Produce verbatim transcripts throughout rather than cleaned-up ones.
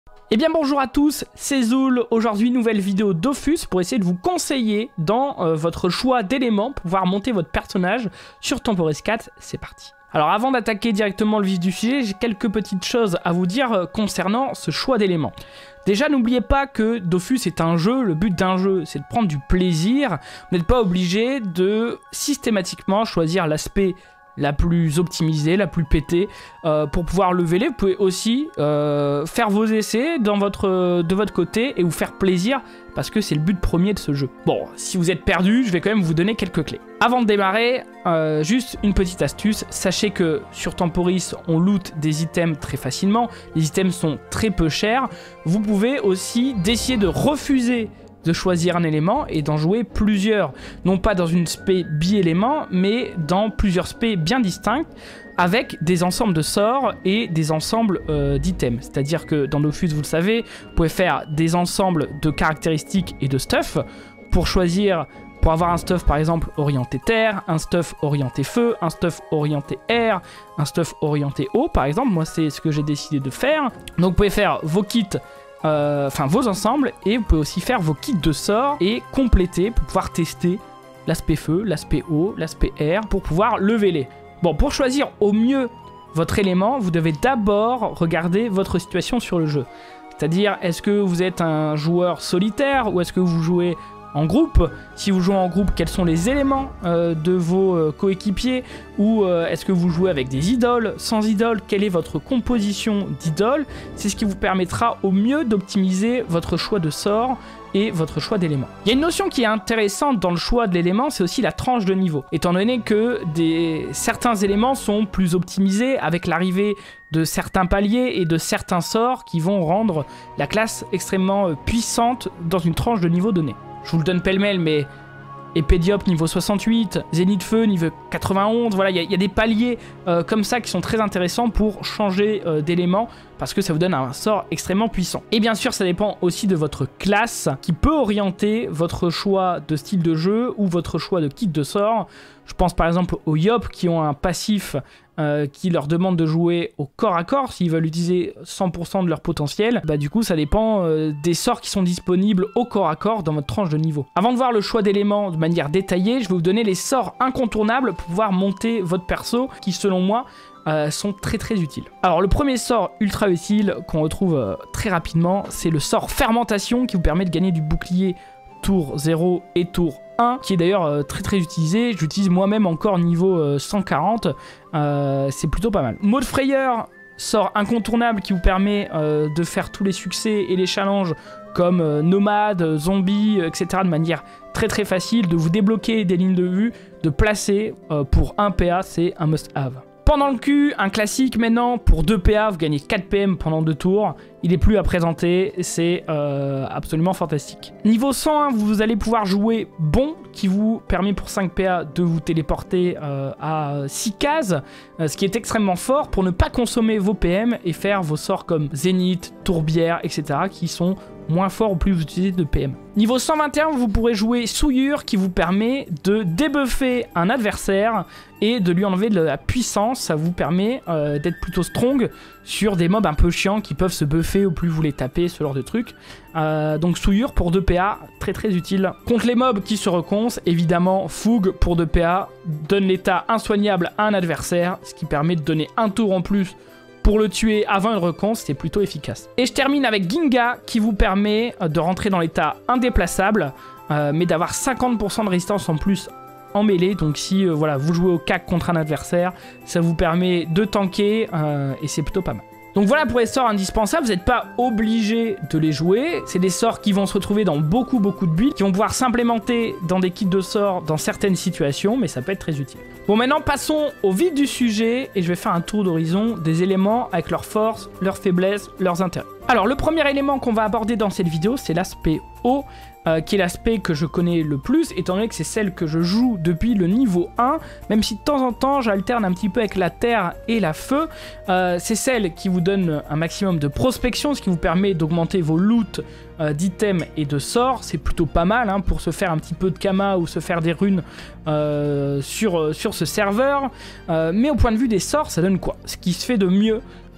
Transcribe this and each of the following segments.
Eh bien bonjour à tous, c'est Zoul. Aujourd'hui nouvelle vidéo Dofus pour essayer de vous conseiller dans euh, votre choix d'éléments pour pouvoir monter votre personnage sur Temporis quatre. C'est parti. Alors avant d'attaquer directement le vif du sujet, j'ai quelques petites choses à vous dire euh, concernant ce choix d'éléments. Déjà n'oubliez pas que Dofus est un jeu, le but d'un jeu c'est de prendre du plaisir. Vous n'êtes pas obligé de systématiquement choisir l'aspect la plus optimisée, la plus pétée euh, pour pouvoir leveler. Vous pouvez aussi euh, faire vos essais dans votre, de votre côté et vous faire plaisir parce que c'est le but premier de ce jeu. Bon, si vous êtes perdu, je vais quand même vous donner quelques clés. Avant de démarrer, euh, juste une petite astuce. Sachez que sur Temporis, on loot des items très facilement. Les items sont très peu chers. Vous pouvez aussi décider de refuser de choisir un élément et d'en jouer plusieurs, non pas dans une spé bi-élément, mais dans plusieurs spés bien distincts, avec des ensembles de sorts et des ensembles euh, d'items. C'est-à-dire que dans Dofus, vous le savez, vous pouvez faire des ensembles de caractéristiques et de stuff pour choisir, pour avoir un stuff par exemple orienté terre, un stuff orienté feu, un stuff orienté air, un stuff orienté eau par exemple. Moi, c'est ce que j'ai décidé de faire. Donc vous pouvez faire vos kits, enfin euh, vos ensembles, et vous pouvez aussi faire vos kits de sorts et compléter pour pouvoir tester l'aspect feu, l'aspect eau, l'aspect air pour pouvoir leveler. Bon, pour choisir au mieux votre élément, vous devez d'abord regarder votre situation sur le jeu. C'est-à-dire, est-ce que vous êtes un joueur solitaire ou est-ce que vous jouez en groupe? Si vous jouez en groupe, quels sont les éléments euh, de vos euh, coéquipiers? Ou euh, est-ce que vous jouez avec des idoles? Sans idoles, quelle est votre composition d'idoles? C'est ce qui vous permettra au mieux d'optimiser votre choix de sort et votre choix d'éléments. Il y a une notion qui est intéressante dans le choix de l'élément, c'est aussi la tranche de niveau. Étant donné que des... certains éléments sont plus optimisés avec l'arrivée de certains paliers et de certains sorts qui vont rendre la classe extrêmement euh, puissante dans une tranche de niveau donnée. Je vous le donne pêle-mêle, mais Épée Diop niveau soixante-huit, Zénith Feu niveau quatre-vingt-onze, voilà, il y, y a des paliers euh, comme ça qui sont très intéressants pour changer euh, d'élément parce que ça vous donne un sort extrêmement puissant. Et bien sûr, ça dépend aussi de votre classe qui peut orienter votre choix de style de jeu ou votre choix de kit de sort. Je pense par exemple aux Yop qui ont un passif euh, qui leur demande de jouer au corps à corps s'ils veulent utiliser cent pour cent de leur potentiel. Bah du coup, ça dépend euh, des sorts qui sont disponibles au corps à corps dans votre tranche de niveau. Avant de voir le choix d'éléments de manière détaillée, je vais vous donner les sorts incontournables pour pouvoir monter votre perso qui, selon moi, Euh, sont très très utiles. Alors le premier sort ultra utile qu'on retrouve euh, très rapidement, c'est le sort fermentation qui vous permet de gagner du bouclier tour zéro et tour un, qui est d'ailleurs euh, très très utilisé. J'utilise moi-même encore niveau euh, cent quarante, euh, c'est plutôt pas mal. Mode frayeur, sort incontournable qui vous permet euh, de faire tous les succès et les challenges comme euh, nomade, zombie, euh, et cetera de manière très très facile, de vous débloquer des lignes de vue, de placer euh, pour un P A, c'est un must-have. Pendant le cul, un classique maintenant, pour deux P A, vous gagnez quatre P M pendant deux tours. Il est plus à présenter, c'est euh, absolument fantastique. Niveau cent un, vous allez pouvoir jouer bon, qui vous permet pour cinq P A de vous téléporter euh, à six cases, euh, ce qui est extrêmement fort pour ne pas consommer vos P M et faire vos sorts comme Zénith, Tourbière, et cetera qui sont moins forts au plus vous utilisez de P M. Niveau cent vingt et un, vous pourrez jouer Souillure qui vous permet de débuffer un adversaire et de lui enlever de la puissance. Ça vous permet euh, d'être plutôt strong sur des mobs un peu chiants qui peuvent se buffer au plus vous les tapez, ce genre de trucs. Euh, donc Souillure pour deux P A, très très utile. Contre les mobs qui se reconcent, évidemment Fougue pour deux P A donne l'état insoignable à un adversaire, ce qui permet de donner un tour en plus pour le tuer avant une reconce, c'est plutôt efficace. Et je termine avec Ginga qui vous permet de rentrer dans l'état indéplaçable, euh, mais d'avoir cinquante pour cent de résistance en plus en mêlée. Donc si euh, voilà, vous jouez au cac contre un adversaire, ça vous permet de tanker euh, et c'est plutôt pas mal. Donc voilà pour les sorts indispensables, vous n'êtes pas obligé de les jouer. C'est des sorts qui vont se retrouver dans beaucoup beaucoup de builds, qui vont pouvoir s'implémenter dans des kits de sorts dans certaines situations, mais ça peut être très utile. Bon, maintenant passons au vif du sujet et je vais faire un tour d'horizon des éléments avec leurs forces, leurs faiblesses, leurs intérêts. Alors le premier élément qu'on va aborder dans cette vidéo, c'est l'aspect eau. Euh, qui est l'aspect que je connais le plus, étant donné que c'est celle que je joue depuis le niveau un, même si de temps en temps j'alterne un petit peu avec la terre et la feu. Euh, c'est celle qui vous donne un maximum de prospection, ce qui vous permet d'augmenter vos loots euh, d'items et de sorts. C'est plutôt pas mal hein, pour se faire un petit peu de kama ou se faire des runes euh, sur, sur ce serveur. Euh, mais au point de vue des sorts, ça donne quoi? Ce qui se fait de mieux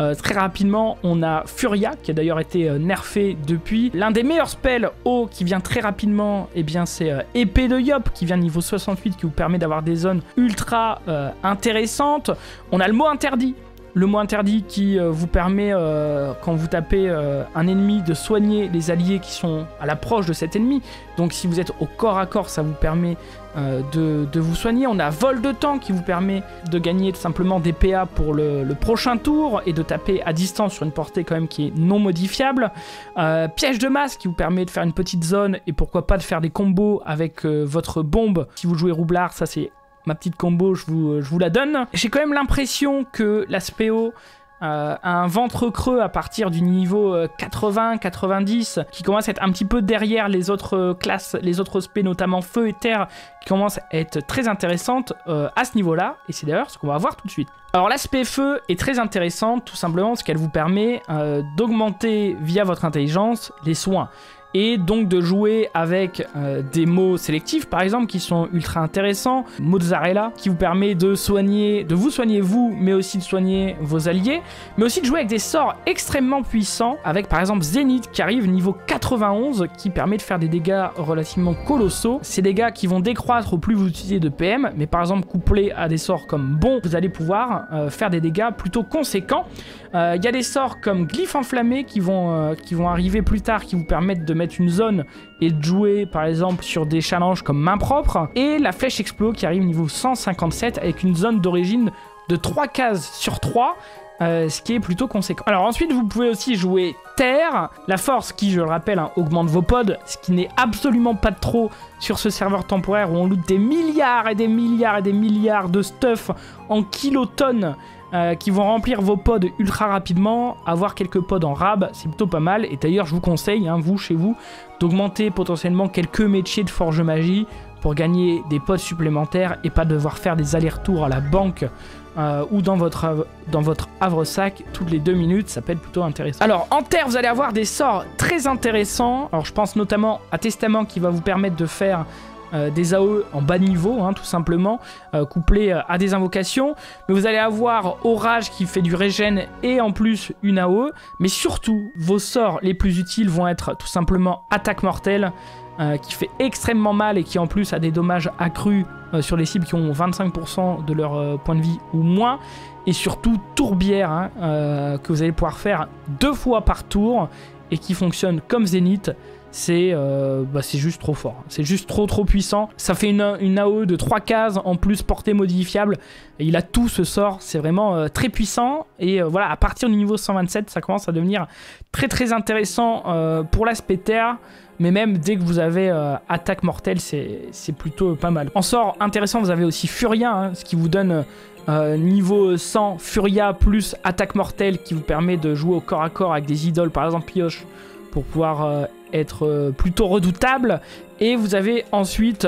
Euh, très rapidement, on a Furia, qui a d'ailleurs été euh, nerfé depuis. L'un des meilleurs spells haut qui vient très rapidement, eh bien c'est euh, Épée de Yop, qui vient niveau soixante-huit, qui vous permet d'avoir des zones ultra euh, intéressantes. On a le mot interdit. Le mot interdit qui euh, vous permet, euh, quand vous tapez euh, un ennemi, de soigner les alliés qui sont à l'approche de cet ennemi. Donc si vous êtes au corps à corps, ça vous permet euh, de, de vous soigner. On a Vol de temps qui vous permet de gagner tout simplement des P A pour le, le prochain tour et de taper à distance sur une portée quand même qui est non modifiable. Euh, Piège de masse qui vous permet de faire une petite zone et pourquoi pas de faire des combos avec euh, votre bombe. Si vous jouez roublard, ça c'est... ma petite combo, je vous, je vous la donne. J'ai quand même l'impression que l'aspect haut euh, a un ventre creux à partir du niveau euh, quatre-vingts quatre-vingt-dix, qui commence à être un petit peu derrière les autres euh, classes, les autres spé, notamment feu et terre, qui commencent à être très intéressantes euh, à ce niveau-là, et c'est d'ailleurs ce qu'on va voir tout de suite. Alors l'aspect feu est très intéressante, tout simplement parce qu'elle vous permet euh, d'augmenter via votre intelligence les soins. Et donc de jouer avec euh, des mots sélectifs par exemple qui sont ultra intéressants. Mozzarella qui vous permet de soigner, de vous soigner vous, mais aussi de soigner vos alliés, mais aussi de jouer avec des sorts extrêmement puissants, avec par exemple Zénith qui arrive niveau quatre-vingt-onze, qui permet de faire des dégâts relativement colossaux. Ces dégâts qui vont décroître au plus vous utilisez de P M, mais par exemple couplés à des sorts comme bon, vous allez pouvoir euh, faire des dégâts plutôt conséquents. Il euh, y a des sorts comme Glyphe enflammé qui vont, euh, qui vont arriver plus tard, qui vous permettent de mettre une zone et de jouer par exemple sur des challenges comme main propre. Et la flèche explo qui arrive niveau cent cinquante-sept avec une zone d'origine de trois cases sur trois. Euh, ce qui est plutôt conséquent. Alors ensuite vous pouvez aussi jouer terre, la force qui, je le rappelle, hein, augmente vos pods, ce qui n'est absolument pas de trop sur ce serveur temporaire où on loot des milliards et des milliards et des milliards de stuff en kilotonnes euh, qui vont remplir vos pods ultra rapidement. Avoir quelques pods en rab, c'est plutôt pas mal, et d'ailleurs je vous conseille, hein, vous chez vous, d'augmenter potentiellement quelques métiers de forge magie pour gagner des pods supplémentaires et pas devoir faire des allers-retours à la banque Euh, ou dans votre, dans votre havre-sac toutes les deux minutes, ça peut être plutôt intéressant. Alors en terre vous allez avoir des sorts très intéressants. Alors je pense notamment à Testament qui va vous permettre de faire euh, des A O E en bas niveau, hein, tout simplement, euh, couplé à des invocations. Mais vous allez avoir Orage qui fait du régène et en plus une A O E. Mais surtout vos sorts les plus utiles vont être tout simplement Attaque mortelle, Euh, qui fait extrêmement mal et qui en plus a des dommages accrus euh, sur les cibles qui ont vingt-cinq pour cent de leur euh, point de vie ou moins, et surtout Tourbière, hein, euh, que vous allez pouvoir faire deux fois par tour et qui fonctionne comme Zénith. C'est euh, bah, c'est juste trop fort, c'est juste trop trop puissant. Ça fait une, une A O E de trois cases, en plus portée modifiable, et il a tout ce sort, c'est vraiment euh, très puissant. Et euh, voilà, à partir du niveau cent vingt-sept, ça commence à devenir très très intéressant euh, pour l'aspect terre. Mais même dès que vous avez euh, attaque mortelle, c'est plutôt pas mal. En sort intéressant, vous avez aussi Furia, hein, ce qui vous donne euh, niveau cent Furia plus attaque mortelle, qui vous permet de jouer au corps à corps avec des idoles, par exemple Pioche, pour pouvoir euh, être euh, plutôt redoutable. Et vous avez ensuite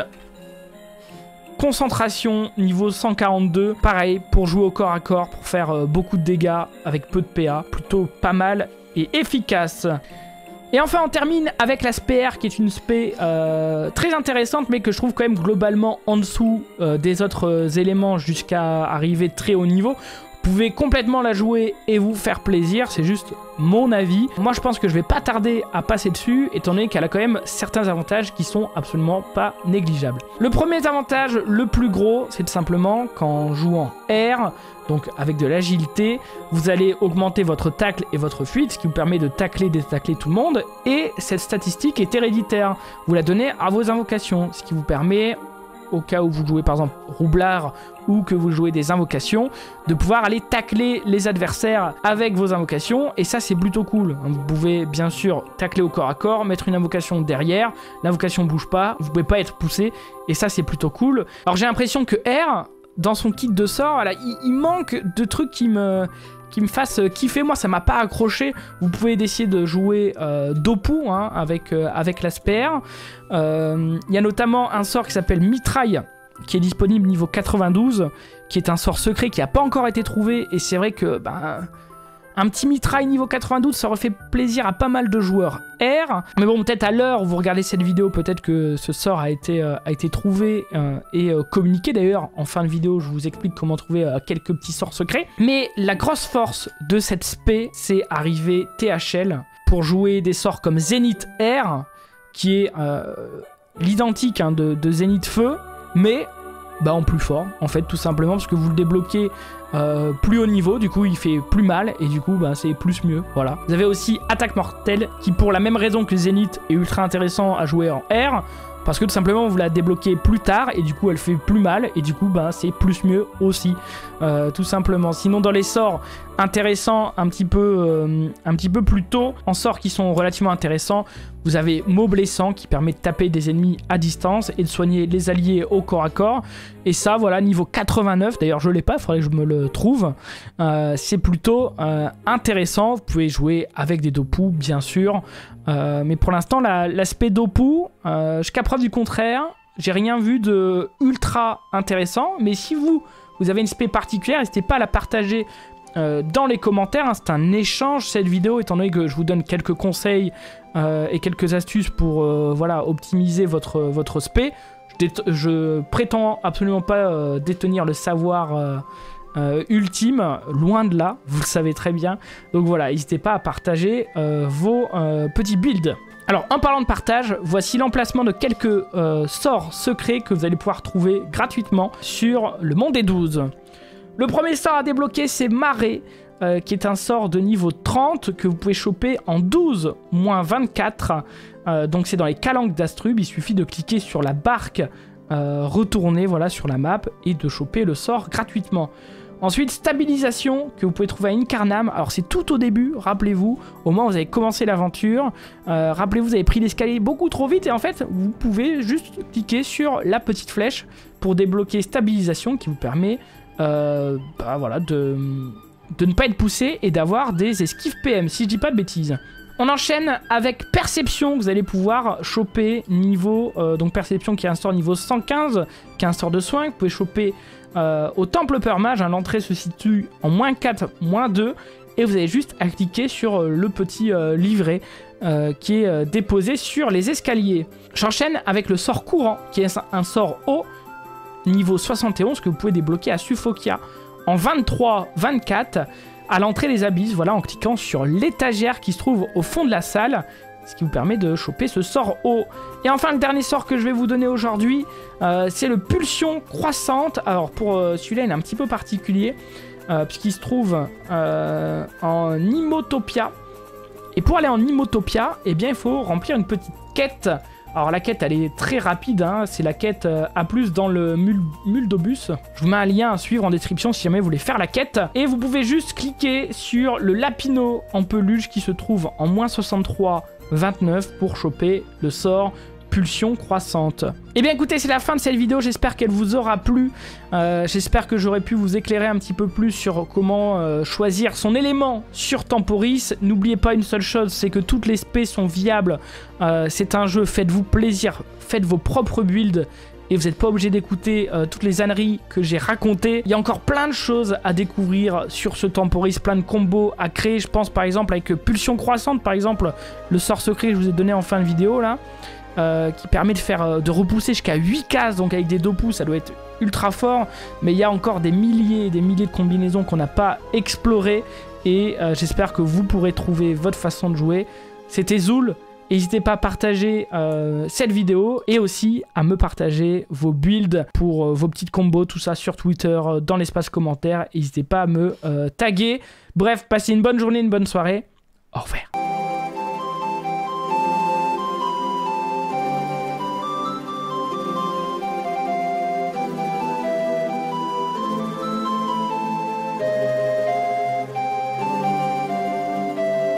Concentration, niveau cent quarante-deux, pareil, pour jouer au corps à corps, pour faire euh, beaucoup de dégâts avec peu de P A, plutôt pas mal et efficace. Et enfin on termine avec la spé R qui est une spé euh, très intéressante, mais que je trouve quand même globalement en dessous euh, des autres euh, éléments jusqu'à arriver très haut niveau. Vous pouvez complètement la jouer et vous faire plaisir, c'est juste mon avis. Moi je pense que je vais pas tarder à passer dessus, étant donné qu'elle a quand même certains avantages qui sont absolument pas négligeables. Le premier avantage, le plus gros, c'est tout simplement qu'en jouant R, donc avec de l'agilité, vous allez augmenter votre tacle et votre fuite, ce qui vous permet de tacler, détacler tout le monde. Et cette statistique est héréditaire, vous la donnez à vos invocations, ce qui vous permet, au cas où vous jouez par exemple Roublard ou que vous jouez des invocations, de pouvoir aller tacler les adversaires avec vos invocations, et ça c'est plutôt cool. Vous pouvez bien sûr tacler au corps à corps, mettre une invocation derrière, l'invocation bouge pas, vous pouvez pas être poussé, et ça c'est plutôt cool. Alors j'ai l'impression que R, dans son kit de sort, voilà, il, il manque de trucs qui me... qui me fasse kiffer. Moi ça m'a pas accroché. Vous pouvez essayer de jouer euh, Dopu, hein, avec, euh, avec l'aspect R. Il euh, y a notamment un sort qui s'appelle Mitraille, qui est disponible niveau quatre-vingt-douze, qui est un sort secret qui n'a pas encore été trouvé, et c'est vrai que ben, Un petit mitraille niveau quatre-vingt-douze, ça aurait fait plaisir à pas mal de joueurs R. Mais bon, peut-être à l'heure où vous regardez cette vidéo, peut-être que ce sort a été, euh, a été trouvé euh, et euh, communiqué. D'ailleurs, en fin de vidéo, je vous explique comment trouver euh, quelques petits sorts secrets. Mais la grosse force de cette spé, c'est arriver T H L pour jouer des sorts comme Zénith R, qui est euh, l'identique hein, de, de Zénith Feu, mais bah, en plus fort, en fait, tout simplement, parce que vous le débloquez euh, plus haut niveau, du coup, il fait plus mal, et du coup, bah, c'est plus mieux, voilà. Vous avez aussi Attaque Mortelle, qui pour la même raison que Zénith est ultra intéressant à jouer en R, parce que tout simplement vous la débloquez plus tard et du coup elle fait plus mal et du coup bah, c'est plus mieux aussi euh, tout simplement. Sinon dans les sorts intéressants un petit peu euh, un petit peu plus tôt, en sorts qui sont relativement intéressants, vous avez Mot Blessant qui permet de taper des ennemis à distance et de soigner les alliés au corps à corps, et ça voilà niveau quatre-vingt-neuf, d'ailleurs je l'ai pas, il faudrait que je me le trouve. Euh, c'est plutôt euh, intéressant, vous pouvez jouer avec des Dopu bien sûr. Euh, mais pour l'instant, l'aspect la, Dopu, euh, jusqu'à preuve du contraire, j'ai rien vu de ultra intéressant. Mais si vous, vous avez une spé particulière, n'hésitez pas à la partager euh, dans les commentaires. Hein. C'est un échange cette vidéo, étant donné que je vous donne quelques conseils euh, et quelques astuces pour euh, voilà, optimiser votre, votre spé. Je, je prétends absolument pas euh, détenir le savoir euh, Euh, ultime, loin de là, vous le savez très bien. Donc voilà, n'hésitez pas à partager euh, vos euh, petits builds. Alors en parlant de partage, voici l'emplacement de quelques euh, sorts secrets que vous allez pouvoir trouver gratuitement sur le Monde des douze. Le premier sort à débloquer, c'est Marée, euh, qui est un sort de niveau trente que vous pouvez choper en douze moins vingt-quatre. Euh, donc c'est dans les calanques d'Astrub, il suffit de cliquer sur la barque euh, retournée voilà, sur la map et de choper le sort gratuitement. Ensuite, stabilisation, que vous pouvez trouver à Incarnam. Alors c'est tout au début, rappelez-vous, au moment où vous avez commencé l'aventure. Euh, rappelez-vous, vous avez pris l'escalier beaucoup trop vite et en fait, vous pouvez juste cliquer sur la petite flèche pour débloquer stabilisation qui vous permet euh, bah, voilà, de, de ne pas être poussé et d'avoir des esquives P M, si je dis pas de bêtises. On enchaîne avec Perception, que vous allez pouvoir choper niveau... Euh, donc Perception qui est un sort niveau cent quinze, qui est un sort de soin, que vous pouvez choper euh, au Temple Peur Mage. Hein, l'entrée se situe en moins quatre, moins deux, et vous avez juste à cliquer sur euh, le petit euh, livret euh, qui est euh, déposé sur les escaliers. J'enchaîne avec le sort Courant, qui est un sort haut, niveau soixante et onze, que vous pouvez débloquer à Suffokia en vingt-trois vingt-quatre, à l'entrée des abysses, voilà, en cliquant sur l'étagère qui se trouve au fond de la salle, ce qui vous permet de choper ce sort haut. Et enfin, le dernier sort que je vais vous donner aujourd'hui, euh, c'est le Pulsion Croissante. Alors, pour euh, celui-là, il est un petit peu particulier, euh, puisqu'il se trouve euh, en Imotopia. Et pour aller en Imotopia, eh bien, il faut remplir une petite quête. Alors la quête elle est très rapide, hein. C'est la quête euh, A plus dans le mul Muldobus. Je vous mets un lien à suivre en description si jamais vous voulez faire la quête. Et vous pouvez juste cliquer sur le Lapino en peluche qui se trouve en moins soixante-trois vingt-neuf pour choper le sort Pulsion Croissante. Et bien écoutez, c'est la fin de cette vidéo, j'espère qu'elle vous aura plu. Euh, j'espère que j'aurai pu vous éclairer un petit peu plus sur comment euh, choisir son élément sur Temporis. N'oubliez pas une seule chose, c'est que toutes les spés sont viables. Euh, c'est un jeu, faites-vous plaisir, faites vos propres builds. Et vous n'êtes pas obligé d'écouter euh, toutes les âneries que j'ai racontées. Il y a encore plein de choses à découvrir sur ce Temporis, plein de combos à créer. Je pense par exemple avec Pulsion Croissante, par exemple, le sort secret que je vous ai donné en fin de vidéo là. Euh, qui permet de faire euh, de repousser jusqu'à huit cases, donc avec des Dopu ça doit être ultra fort, mais il y a encore des milliers et des milliers de combinaisons qu'on n'a pas explorées, et euh, j'espère que vous pourrez trouver votre façon de jouer. C'était Zoul, n'hésitez pas à partager euh, cette vidéo et aussi à me partager vos builds pour euh, vos petites combos, tout ça sur Twitter, euh, dans l'espace commentaire, n'hésitez pas à me euh, taguer. Bref, passez une bonne journée, une bonne soirée, au revoir.